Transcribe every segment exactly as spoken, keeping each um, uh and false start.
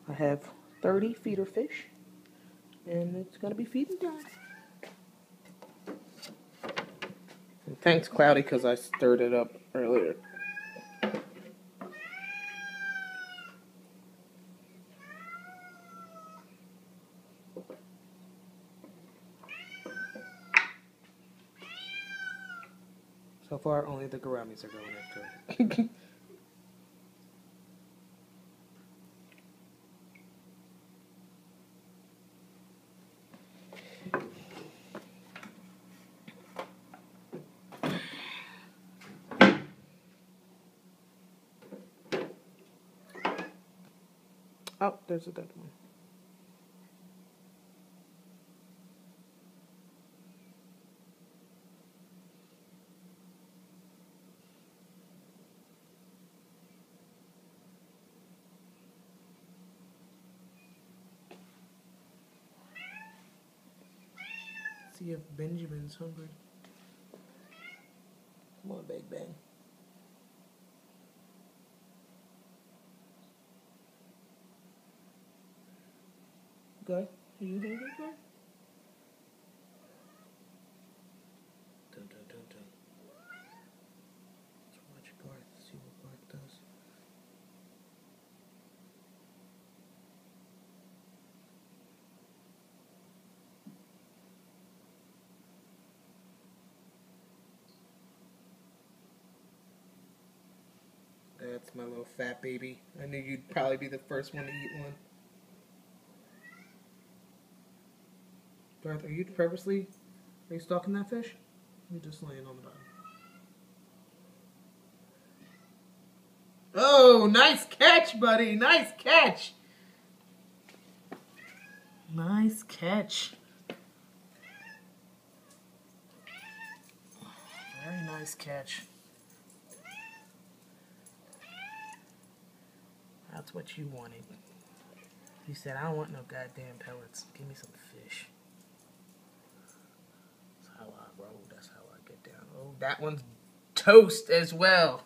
I have thirty feeder fish, and it's gonna be feeding time. And thanks, Cloudy, because I stirred it up earlier. So far, only the gouramis are going after it. Oh, there's a dead one. See if Benjamin's hungry. Come on, Big Bang. Guy, are you hungry, guy? Dun, dun, dun, dun. Let's watch Garth, see what Garth does. That's my little fat baby. I knew you'd probably be the first one to eat one. Garth, are you purposely, are you stalking that fish? You're just laying on the bottom. Oh, nice catch, buddy. Nice catch. Nice catch. Very nice catch. That's what you wanted. You said, I don't want no goddamn pellets. Give me some fish. That's how I roll. That's how I get down. Oh, that one's toast as well.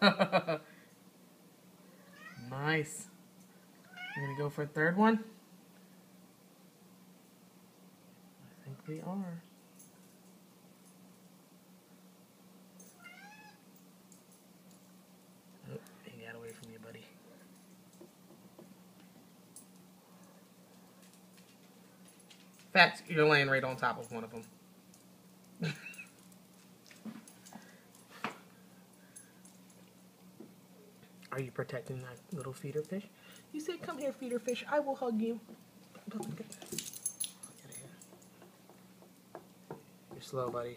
Nice. We're going to go for a third one? I think we are. Oh, he got away from you, buddy. In fact, you're laying right on top of one of them. Are you protecting that little feeder fish? You said, come here, feeder fish. I will hug you. Get out of here. You're slow, buddy.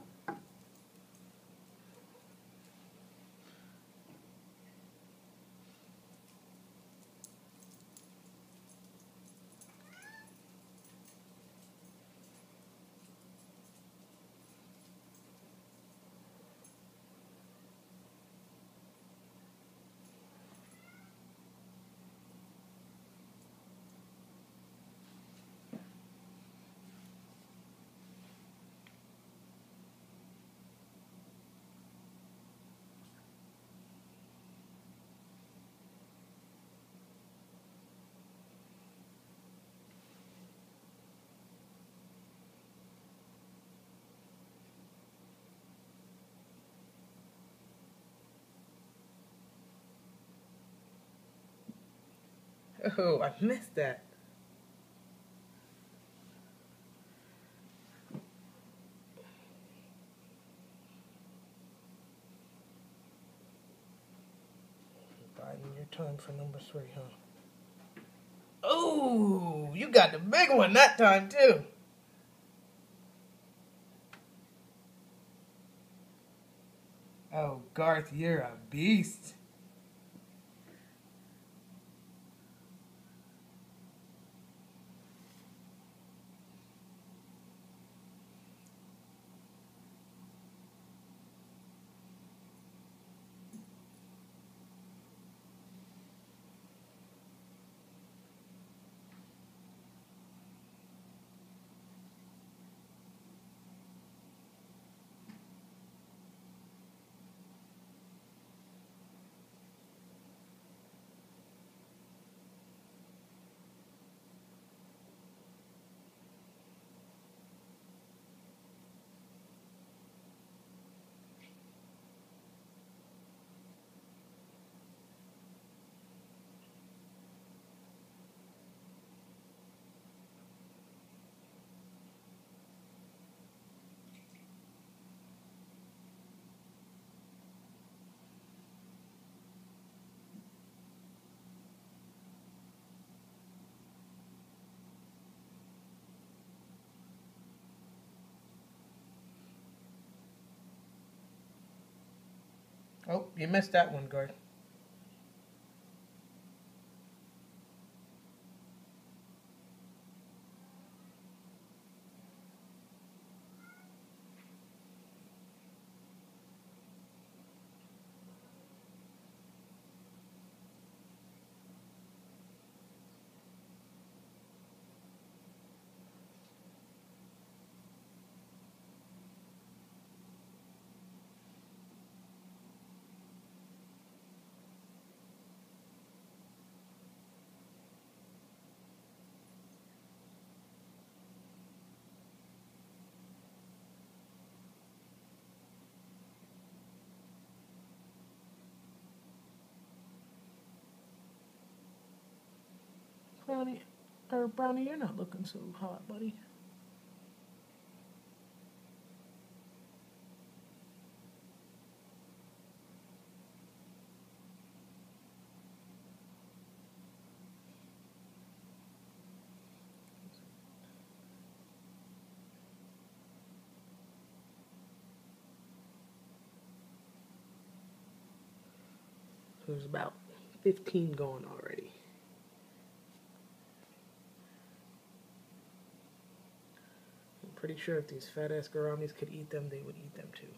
Oh, I missed that. Biding your time for number three, huh? Oh, you got the big one that time, too. Oh, Garth, you're a beast. Oh, you missed that one, Garth. Brownie, or Brownie, you're not looking so hot, buddy. There's about fifteen going already. I'm pretty sure if these fat ass gouramis could eat them, they would eat them too.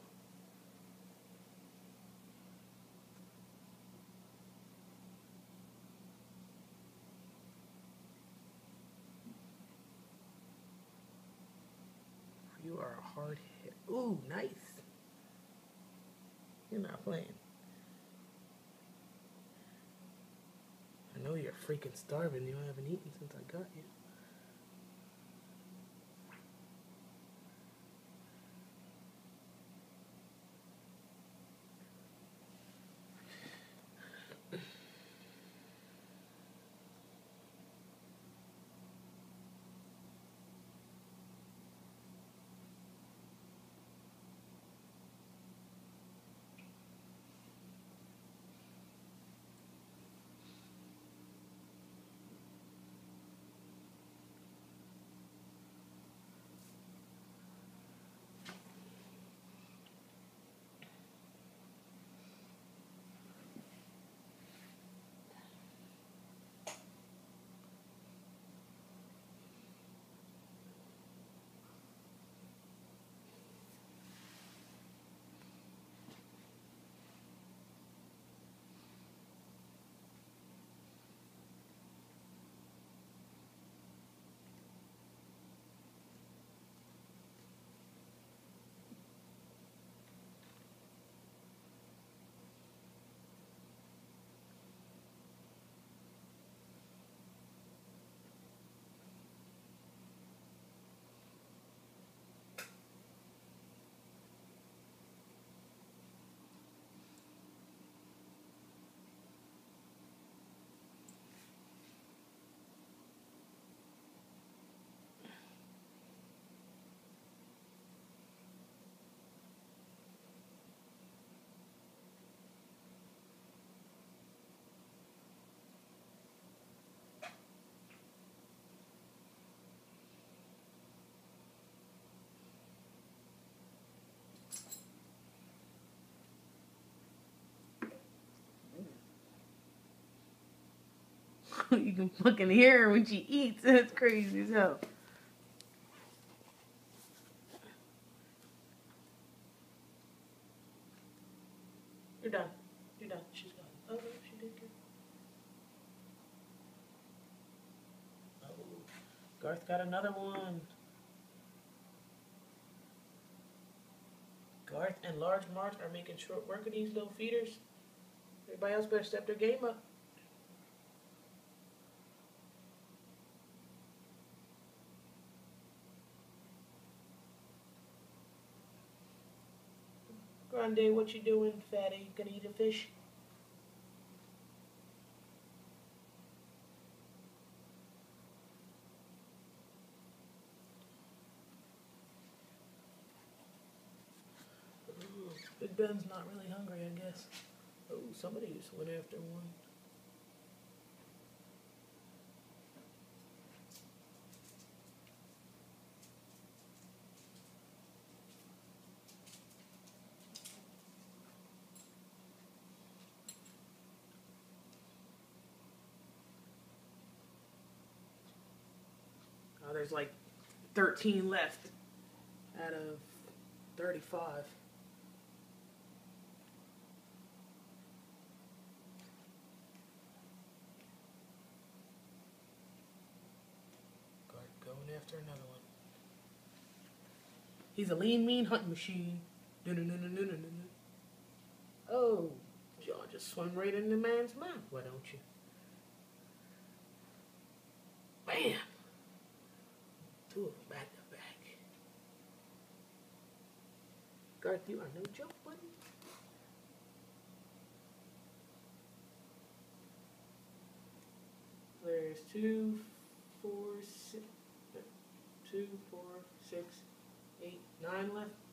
You are a hard hit. Ooh, nice. You're not playing. I know you're freaking starving. You haven't eaten since I got you. You can fucking hear her when she eats. That's crazy as hell. You're done. You're done. She's gone. Oh, no, she did good. Oh, Garth got another one. Garth and Large March are making short work of these little feeders. Everybody else better step their game up. Grande, what you doing, fatty? Gonna eat a fish? Ooh, Big Ben's not really hungry, I guess. Oh, somebody just went after one. there's like thirteen left out of thirty-five. Going after another one. He's a lean, mean hunting machine. Oh, y'all just swung right in the man's mouth. Why don't you? Bam! Two of them back to back. Garth, you are no joke, buddy. There's two, four, six, two, four, six, eight, nine left.